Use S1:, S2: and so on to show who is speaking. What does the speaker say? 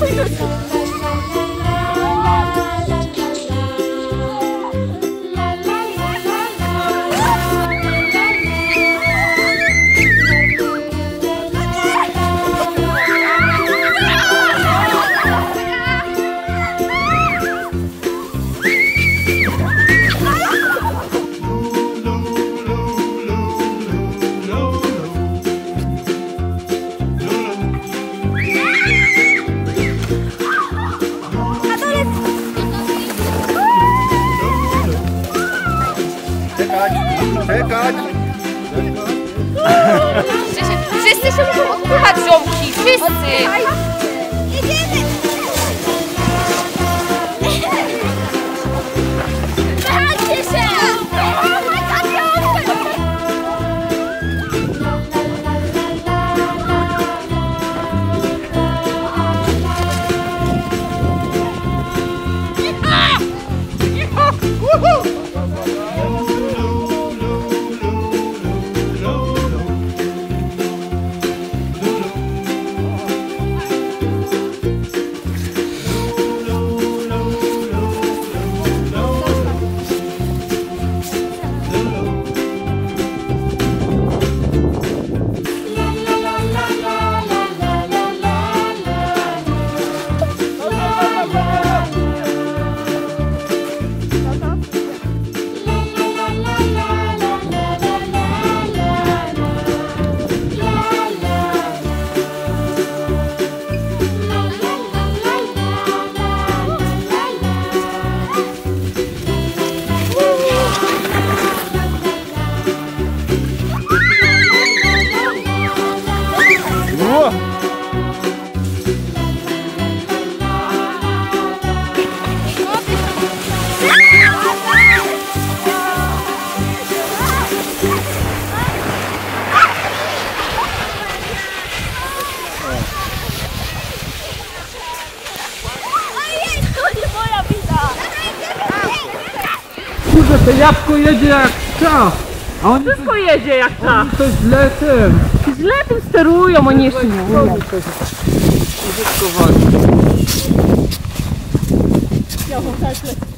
S1: Czekać!
S2: Wszyscy się muszą odpychać, ziomki! Wszyscy!
S3: Jedziemy! Przechadźcie się!
S1: Kurde, to jabłko jedzie jak czas! A oni
S4: Wszystko jedzie jak ta.
S1: to źle tym!
S4: Źle tym sterują, oni jeszcze nie umieją.
S1: Użytkowali.
S4: Ja mam tak lecę.